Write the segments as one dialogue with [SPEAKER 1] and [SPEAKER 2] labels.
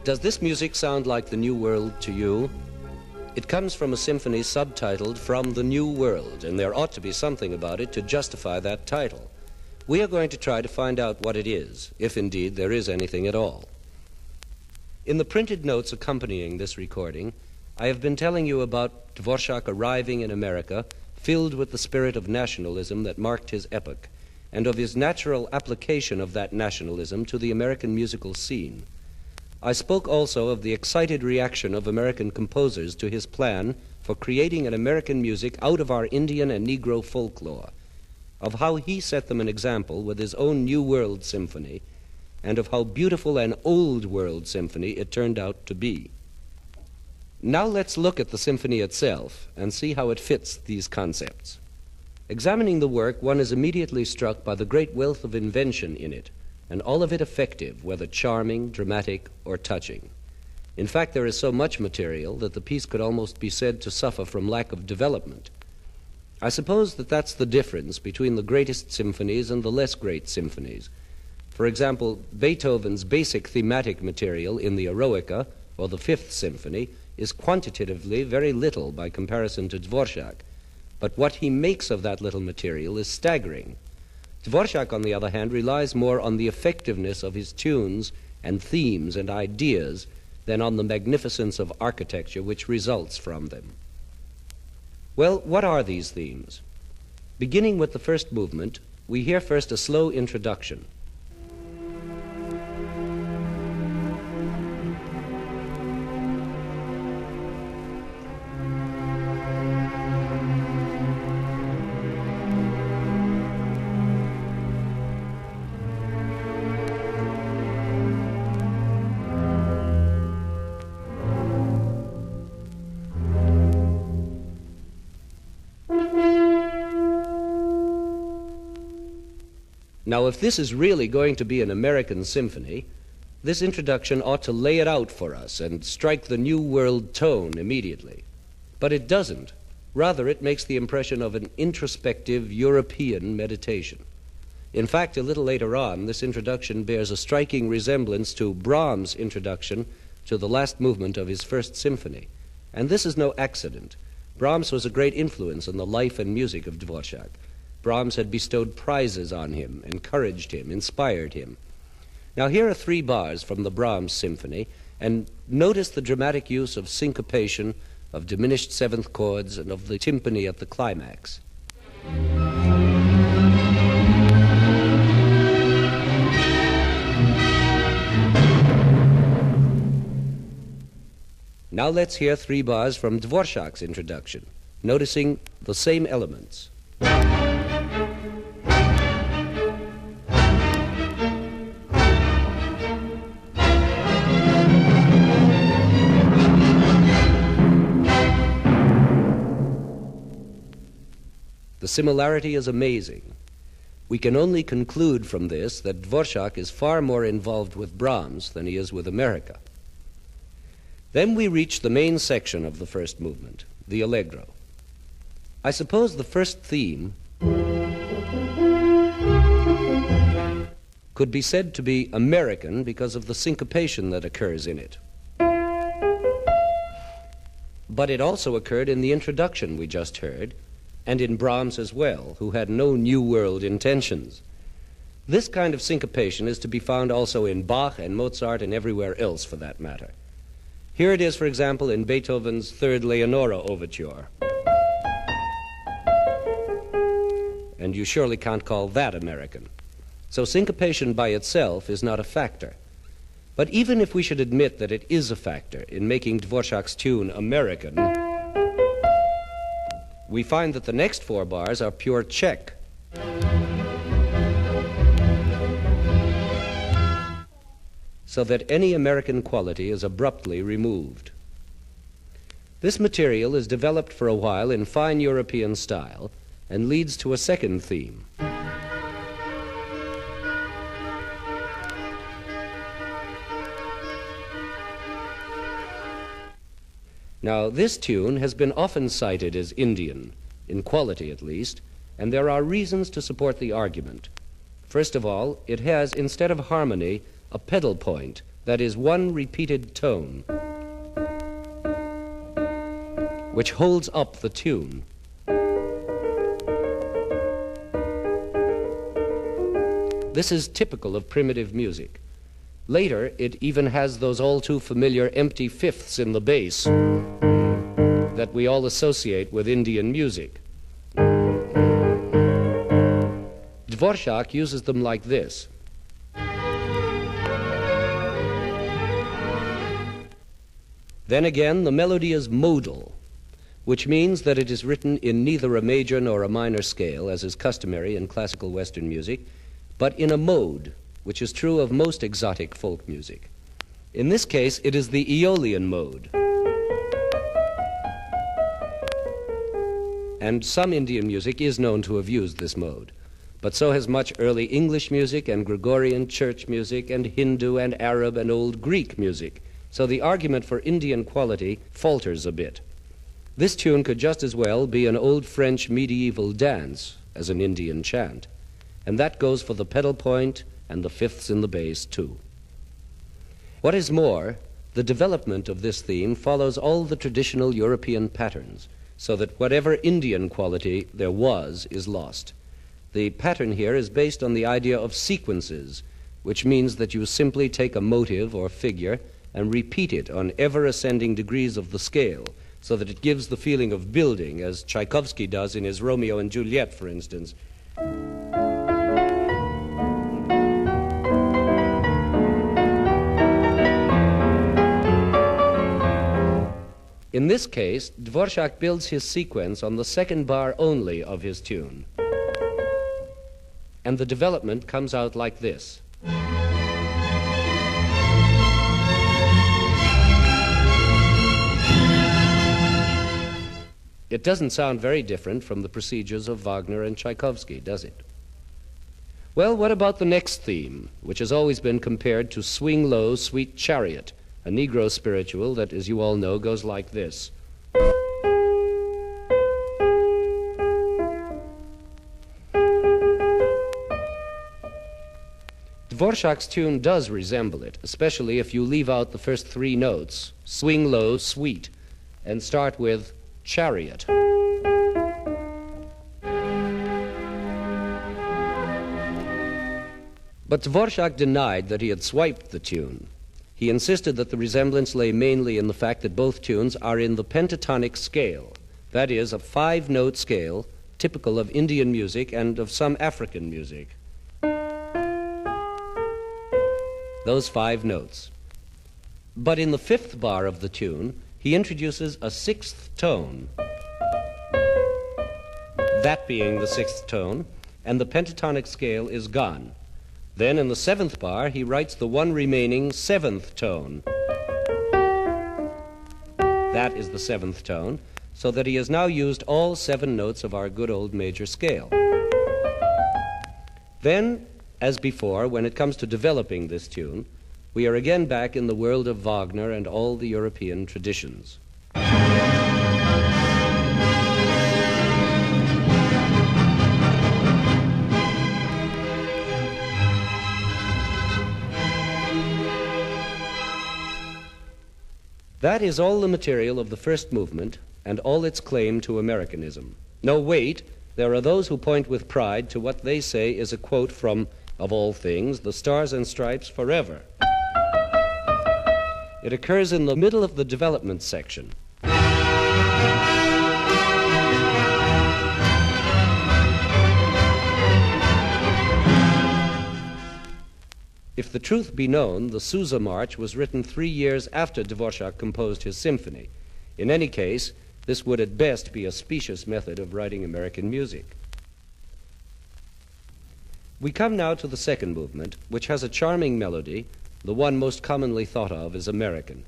[SPEAKER 1] Does this music sound like the New World to you? It comes from a symphony subtitled From the New World, and there ought to be something about it to justify that title. We are going to try to find out what it is, if indeed there is anything at all. In the printed notes accompanying this recording, I have been telling you about Dvorak arriving in America, filled with the spirit of nationalism that marked his epoch, and of his natural application of that nationalism to the American musical scene. I spoke also of the excited reaction of American composers to his plan for creating an American music out of our Indian and Negro folklore, of how he set them an example with his own New World Symphony, and of how beautiful an Old World Symphony it turned out to be. Now let's look at the symphony itself and see how it fits these concepts. Examining the work, one is immediately struck by the great wealth of invention in it, and all of it effective, whether charming, dramatic, or touching. In fact, there is so much material that the piece could almost be said to suffer from lack of development. I suppose that that's the difference between the greatest symphonies and the less great symphonies. For example, Beethoven's basic thematic material in the Eroica, or the Fifth Symphony, is quantitatively very little by comparison to Dvorak, but what he makes of that little material is staggering. Dvorak, on the other hand, relies more on the effectiveness of his tunes and themes and ideas than on the magnificence of architecture which results from them. Well, what are these themes? Beginning with the first movement, we hear first a slow introduction. Now, if this is really going to be an American symphony, this introduction ought to lay it out for us and strike the New World tone immediately. But it doesn't. Rather, it makes the impression of an introspective European meditation. In fact, a little later on, this introduction bears a striking resemblance to Brahms' introduction to the last movement of his First Symphony. And this is no accident. Brahms was a great influence on the life and music of Dvorak. Brahms had bestowed prizes on him, encouraged him, inspired him. Now here are 3 bars from the Brahms symphony, and notice the dramatic use of syncopation, of diminished seventh chords, and of the timpani at the climax. Now let's hear 3 bars from Dvorak's introduction, noticing the same elements. The similarity is amazing. We can only conclude from this that Dvorak is far more involved with Brahms than he is with America. Then we reach the main section of the first movement, the Allegro. I suppose the first theme could be said to be American because of the syncopation that occurs in it. But it also occurred in the introduction we just heard, and in Brahms as well, who had no New World intentions. This kind of syncopation is to be found also in Bach and Mozart and everywhere else for that matter. Here it is, for example, in Beethoven's Third Leonora Overture. And you surely can't call that American. So syncopation by itself is not a factor. But even if we should admit that it is a factor in making Dvorak's tune American, we find that the next 4 bars are pure Czech. So that any American quality is abruptly removed. This material is developed for a while in fine European style and leads to a second theme. Now, this tune has been often cited as Indian, in quality at least, and there are reasons to support the argument. First of all, it has, instead of harmony, a pedal point, that is one repeated tone, which holds up the tune. This is typical of primitive music. Later, it even has those all too familiar empty fifths in the bass that we all associate with Indian music. Dvorak uses them like this. Then again, the melody is modal, which means that it is written in neither a major nor a minor scale, as is customary in classical Western music, but in a mode, which is true of most exotic folk music. In this case, it is the Aeolian mode. And some Indian music is known to have used this mode, but so has much early English music and Gregorian church music and Hindu and Arab and Old Greek music. So the argument for Indian quality falters a bit. This tune could just as well be an old French medieval dance as an Indian chant. And that goes for the pedal point and the fifths in the bass, too. What is more, the development of this theme follows all the traditional European patterns, so that whatever Indian quality there was is lost. The pattern here is based on the idea of sequences, which means that you simply take a motive or figure and repeat it on ever-ascending degrees of the scale, so that it gives the feeling of building, as Tchaikovsky does in his Romeo and Juliet, for instance. In this case, Dvorak builds his sequence on the second bar only of his tune. And the development comes out like this. It doesn't sound very different from the procedures of Wagner and Tchaikovsky, does it? Well, what about the next theme, which has always been compared to Swing Low, Sweet Chariot, a Negro spiritual that, as you all know, goes like this. Dvorak's tune does resemble it, especially if you leave out the first three notes, swing low, sweet, and start with chariot. But Dvorak denied that he had swiped the tune. He insisted that the resemblance lay mainly in the fact that both tunes are in the pentatonic scale, that is, a five-note scale typical of Indian music and of some African music. Those 5 notes. But in the 5th bar of the tune, he introduces a 6th tone, that being the 6th tone, and the pentatonic scale is gone. Then in the 7th bar, he writes the one remaining 7th tone. That is the 7th tone, so that he has now used all 7 notes of our good old major scale. Then, as before, when it comes to developing this tune, we are again back in the world of Wagner and all the European traditions. That is all the material of the first movement and all its claim to Americanism. No, wait, there are those who point with pride to what they say is a quote from, of all things, the Stars and Stripes Forever. It occurs in the middle of the development section. If the truth be known, the Sousa March was written 3 years after Dvorak composed his symphony. In any case, this would at best be a specious method of writing American music. We come now to the second movement, which has a charming melody, the one most commonly thought of as American.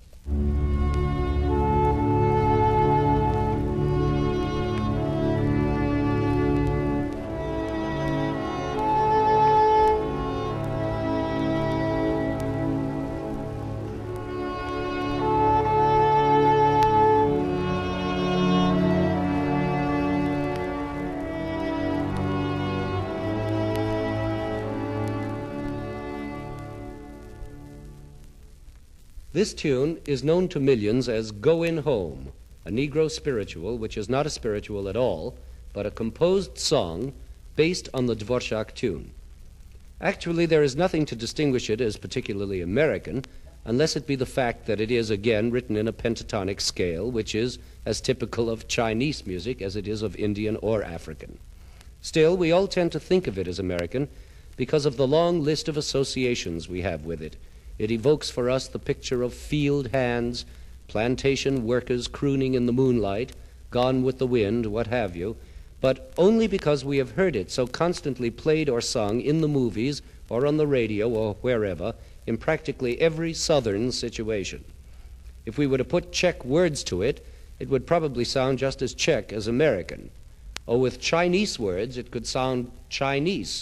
[SPEAKER 1] This tune is known to millions as Goin' Home, a Negro spiritual which is not a spiritual at all, but a composed song based on the Dvorak tune. Actually, there is nothing to distinguish it as particularly American, unless it be the fact that it is, again, written in a pentatonic scale, which is as typical of Chinese music as it is of Indian or African. Still, we all tend to think of it as American because of the long list of associations we have with it. It evokes for us the picture of field hands, plantation workers crooning in the moonlight, Gone with the Wind, what have you, but only because we have heard it so constantly played or sung in the movies or on the radio or wherever in practically every Southern situation. If we were to put Czech words to it, it would probably sound just as Czech as American. Or with Chinese words, it could sound Chinese.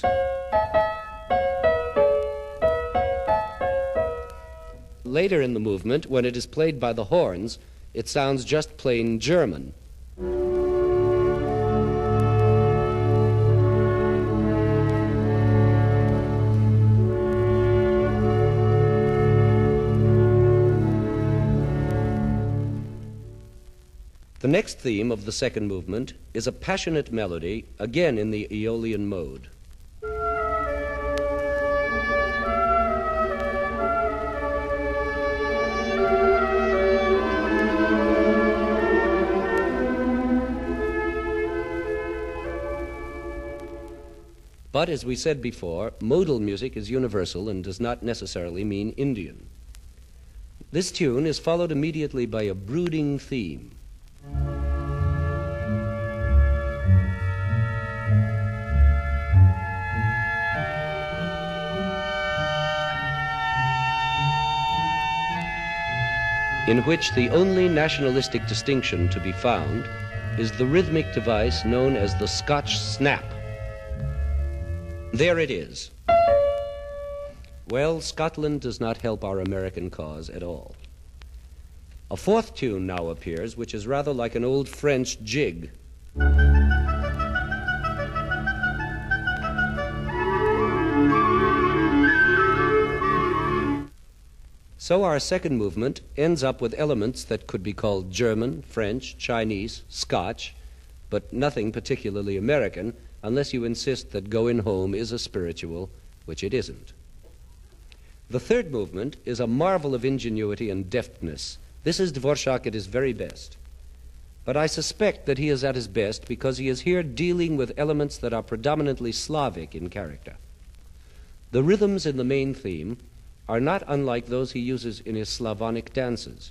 [SPEAKER 1] Later in the movement, when it is played by the horns, it sounds just plain German. The next theme of the second movement is a passionate melody, again in the Aeolian mode. But, as we said before, modal music is universal and does not necessarily mean Indian. This tune is followed immediately by a brooding theme. In which the only nationalistic distinction to be found is the rhythmic device known as the Scotch snap. There it is. Well, Scotland does not help our American cause at all. A fourth tune now appears, which is rather like an old French jig. So our second movement ends up with elements that could be called German, French, Chinese, Scotch, but nothing particularly American, unless you insist that Goin' Home is a spiritual, which it isn't. The third movement is a marvel of ingenuity and deftness. This is Dvorak at his very best. But I suspect that he is at his best because he is here dealing with elements that are predominantly Slavic in character. The rhythms in the main theme are not unlike those he uses in his Slavonic dances.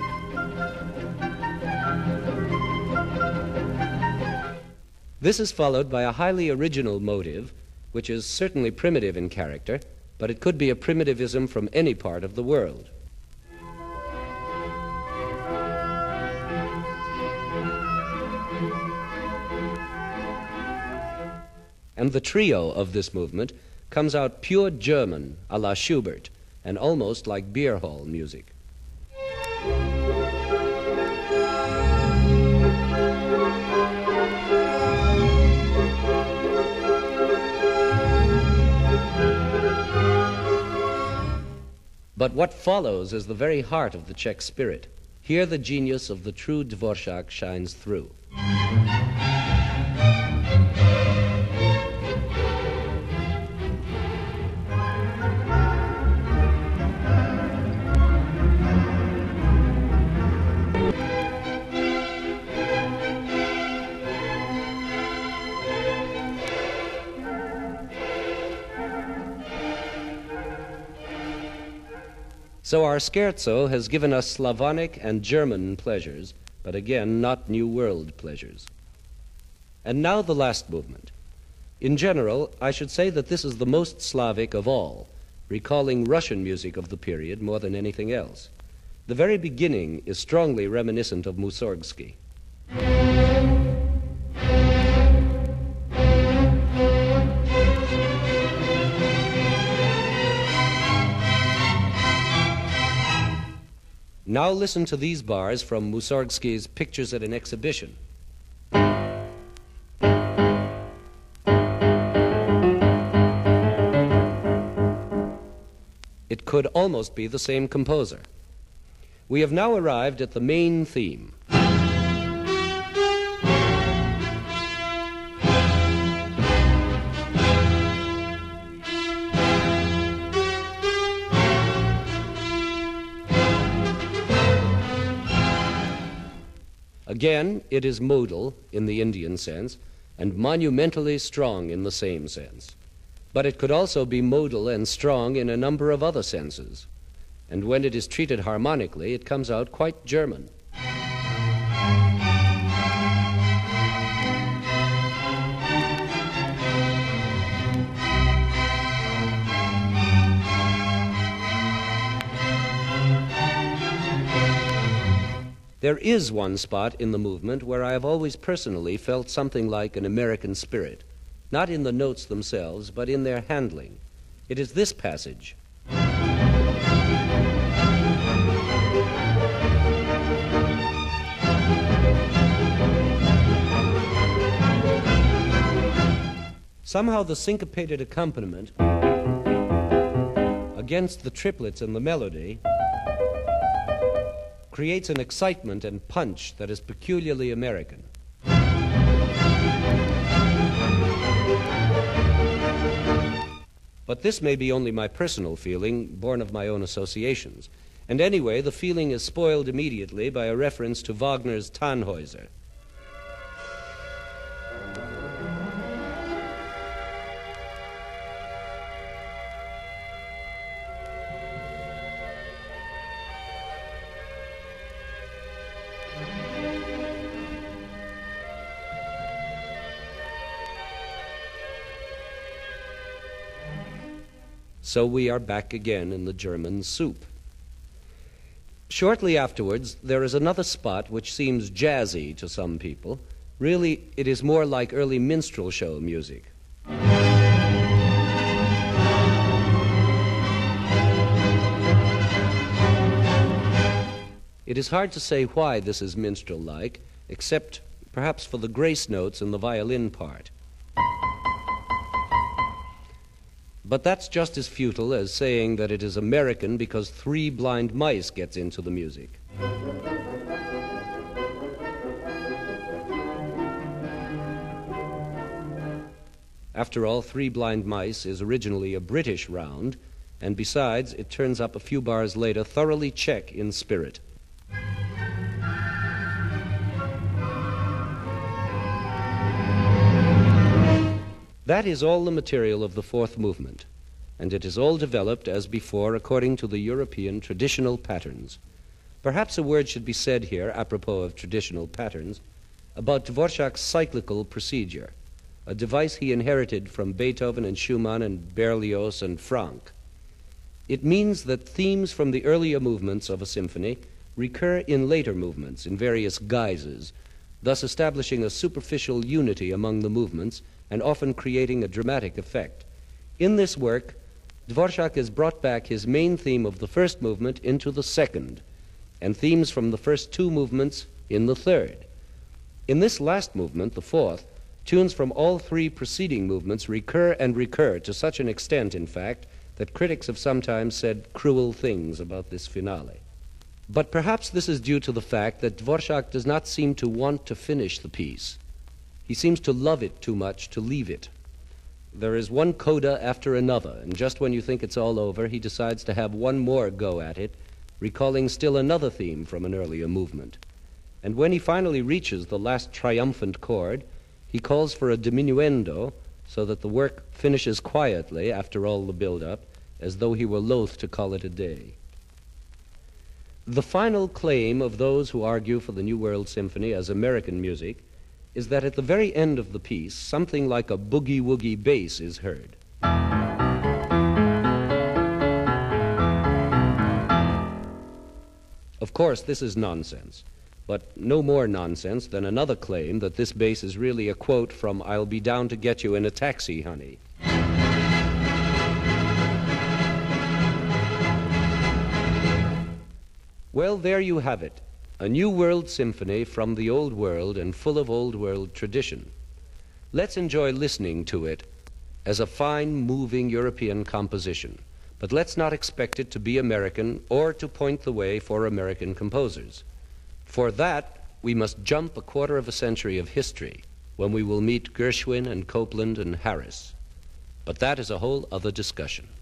[SPEAKER 1] This is followed by a highly original motive, which is certainly primitive in character, but it could be a primitivism from any part of the world. And the trio of this movement comes out pure German, a la Schubert, and almost like beer hall music. But what follows is the very heart of the Czech spirit. Here the genius of the true Dvorak shines through. So our scherzo has given us Slavonic and German pleasures, but again, not New World pleasures. And now the last movement. In general, I should say that this is the most Slavic of all, recalling Russian music of the period more than anything else. The very beginning is strongly reminiscent of Mussorgsky. Now listen to these bars from Mussorgsky's Pictures at an Exhibition. It could almost be the same composer. We have now arrived at the main theme. Again, it is modal in the Indian sense, and monumentally strong in the same sense. But it could also be modal and strong in a number of other senses. And when it is treated harmonically, it comes out quite German. There is one spot in the movement where I have always personally felt something like an American spirit, not in the notes themselves, but in their handling. It is this passage. Somehow the syncopated accompaniment against the triplets and the melody creates an excitement and punch that is peculiarly American. But this may be only my personal feeling, born of my own associations. And anyway, the feeling is spoiled immediately by a reference to Wagner's Tannhäuser. So we are back again in the German soup. Shortly afterwards, there is another spot which seems jazzy to some people. Really, it is more like early minstrel show music. It is hard to say why this is minstrel-like, except perhaps for the grace notes in the violin part. But that's just as futile as saying that it is American because 3 blind mice gets into the music. After all, 3 blind mice is originally a British round, and besides, it turns up a few bars later thoroughly Czech in spirit. That is all the material of the 4th movement, and it is all developed as before according to the European traditional patterns. Perhaps a word should be said here, apropos of traditional patterns, about Dvorak's cyclical procedure, a device he inherited from Beethoven and Schumann and Berlioz and Franck. It means that themes from the earlier movements of a symphony recur in later movements in various guises, thus establishing a superficial unity among the movements and often creating a dramatic effect. In this work, Dvorak has brought back his main theme of the 1st movement into the 2nd, and themes from the first 2 movements in the 3rd. In this last movement, the 4th, tunes from all 3 preceding movements recur and recur to such an extent, in fact, that critics have sometimes said cruel things about this finale. But perhaps this is due to the fact that Dvorak does not seem to want to finish the piece. He seems to love it too much to leave it. There is one coda after another, and just when you think it's all over, he decides to have one more go at it, recalling still another theme from an earlier movement. And when he finally reaches the last triumphant chord, he calls for a diminuendo so that the work finishes quietly after all the build-up, as though he were loath to call it a day. The final claim of those who argue for the New World Symphony as American music is that at the very end of the piece, something like a boogie-woogie bass is heard. Of course, this is nonsense, but no more nonsense than another claim that this bass is really a quote from "I'll be down to get you in a taxi, honey." Well, there you have it. A New World Symphony from the Old World and full of Old World tradition. Let's enjoy listening to it as a fine, moving European composition. but let's not expect it to be American or to point the way for American composers. For that, we must jump a quarter of a century of history when we will meet Gershwin and Copland and Harris. But that is a whole other discussion.